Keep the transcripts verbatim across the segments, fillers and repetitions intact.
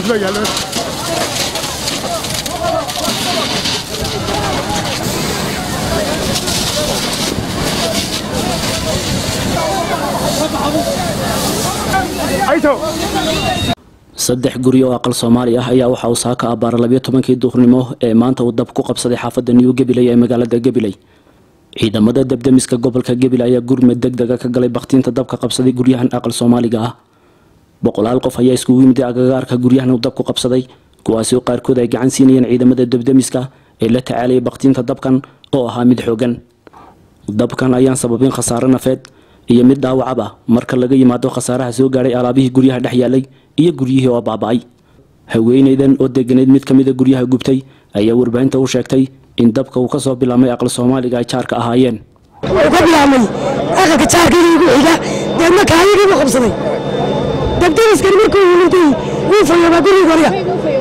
saddex guri oo aqal Soomaali ah ayaa waxa uu saaka abaar labiyo tobankii duhurnimo ee maanta uu dab ku qabsaday xaafadda New Gabiley ee magaalada Gabiley. ciidamada dabdamiska gobolka Gabiley ayaa gurmad degdeg ah ka galay baqtiinta dabka qabsaday guryahan aqal Soomaaliga ah. boqolaal qof ayaa isku yimid agagaarka guryahan uu dab ku qabsaday, kuwaas oo qaarkood ay gacan siinayeen ciidamada dabdamiska ee la tacaalay baqtiinta dabkan oo ahaa mid xooggan. dabkan ayaan sababin khasaare nafeed iyo mid dhaawac ah marka laga yimaado khasaaraha soo gaaray alaabihii guryaha dhex yaalay iyo guryihii oo baaba'ay. haweeneydan oo deganeed mid kamid ah guryaha gubtay ayaa warbaahinta u sheegtay in dabka uu ka soo bilaabmay aqal Soomaaliga ay jaarka ahaayeen. uu ka bilaabmay aqalka jaarka ugu xiga dadna kaayigii u qabsaday. dabdamiska markuu yimid wuu fayaba guriga guriga.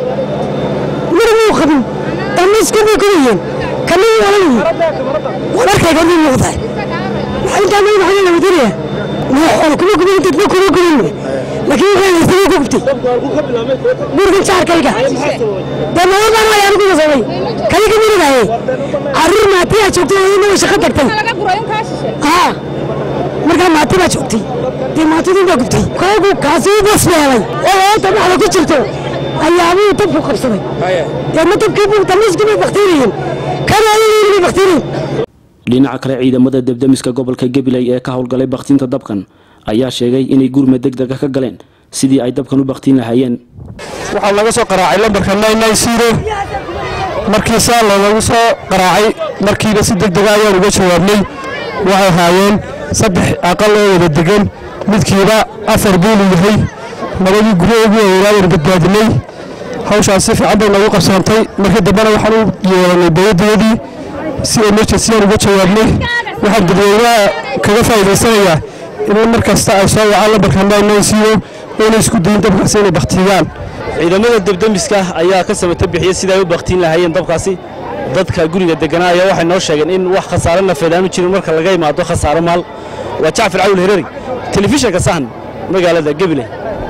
markuu qabin damisku ku guriyeen kamid walaalihi. wararka gadi muuqday. inta ma waxay la wadiriya. ma xol kuma gubin dadku kuma gubin. laakiin waxay isku gubtay. guriga jaarkayga. damaar baan ayaan ku sabay. kaliya mirigaay. arrin ma tiya joogtay inuu shaqo tagtay. ah marka ma tiya joogtay. dimaatadu ma gubtay. koogu kaasi basbeelay. oo tabaxda ku jirto. ayaabuu tabku qabsaday. dama tabkii buu tamiskii baqtiireen. kana ayuu baqtiireen. dhinaca kale ciidamada dabdamiska gobolka Gabiley ee ka howlgalay baqtiinta dabkan ayaa sheegay inay gurmad degdeg ah ka galeen sidii ay dabkan u baqtiin lahaayeen. waxa laga soo qaraacay lambarka nine nine zero markii saa lagu soo qaraacay markiiba si degdeg ah ayaan uga jawaabnay. waxay haayeen saddex aqal oo wada degan midkiiba afar buul yahay labadii guri ugu weerareen badbaadinay. hawshaas si fiican bay nagu qabsantay markii dambana waxaan u yeelanay bayadii si emergency uga jawaabnay. waxaan dadweynaha kaga faa'iideysanayaa in markasta ay soo wacaan lambarka nine nine zero oo isku dayin dabkaasi inay baqtiyaan. ciidamada dabdamiska ayaa ka sameeyay bixiyay sida ay u baqtiin lahaayeen dabkaasi. dadka guriga deganaa ayaa waxay noo sheegeen in wax khasaare nafeed aanu jirin marka laga yimaado khasaare maal. waa Jaafar Cawl Hereeri, telefishinka Sahan, magaalada Gabiley.